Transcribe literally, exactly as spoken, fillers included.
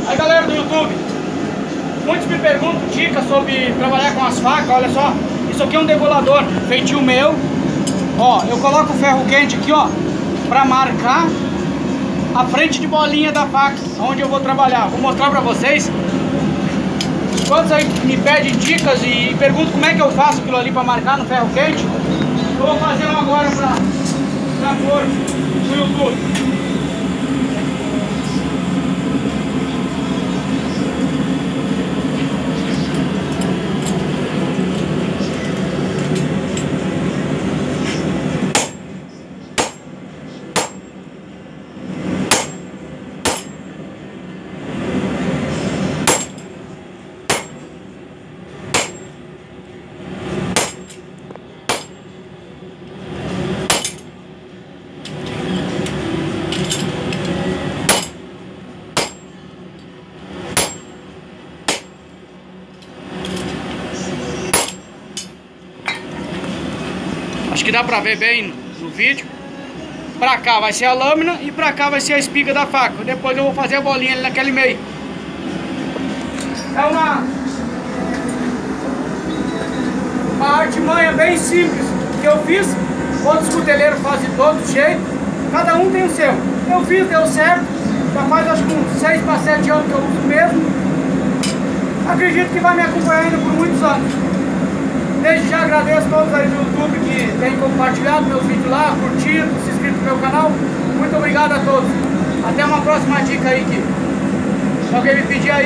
Aí galera do YouTube, muitos me perguntam dicas sobre trabalhar com as facas. Olha só, isso aqui é um degolador feitio meu. Ó, eu coloco o ferro quente aqui, ó, pra marcar a frente de bolinha da faca onde eu vou trabalhar. Vou mostrar pra vocês. Quantos aí me pedem dicas e perguntam como é que eu faço aquilo ali pra marcar no ferro quente, eu vou fazer um agora pra, pra pôr no YouTube. Acho que dá pra ver bem no vídeo. Pra cá vai ser a lâmina e pra cá vai ser a espiga da faca. Depois eu vou fazer a bolinha ali naquele meio. É uma, uma artimanha bem simples que eu fiz. Outros cuteleiros fazem de todo jeito. Cada um tem o seu. Eu fiz, deu certo. Já faz acho que uns seis para sete anos que eu uso mesmo. Acredito que vai me acompanhar ainda por muitos anos. Desde já agradeço a todos aí do YouTube que têm compartilhado meus vídeos lá, curtido, se inscrito no meu canal. Muito obrigado a todos. Até uma próxima dica aí que alguém me pedir aí.